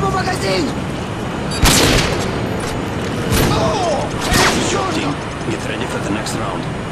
магазин! Team, get ready for the next round.